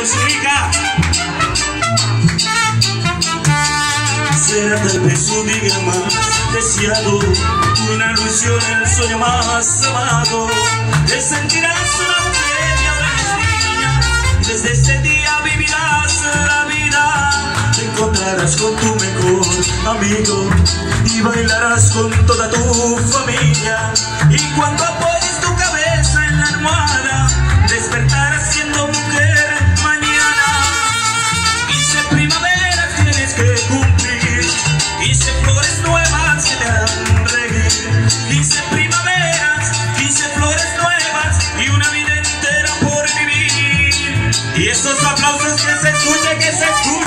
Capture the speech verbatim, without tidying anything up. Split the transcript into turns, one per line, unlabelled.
con su hija. Será tal vez su día más deseado, una ilusión, el sueño más amado. Te sentirás una feria de las niñas, desde ese día vivirás la vida. Te encontrarás con tu mejor amigo y bailarás con toda tu familia. Y cuando apoyes tu cabeza en la almohada, despertarás siendo mujer mañana. Quince primaveras tienes que cumplir, quince flores nuevas que te harán reír. Quince primaveras, quince flores nuevas y una vida entera por vivir. Y esos aplausos que se escuchen, que se escuchen.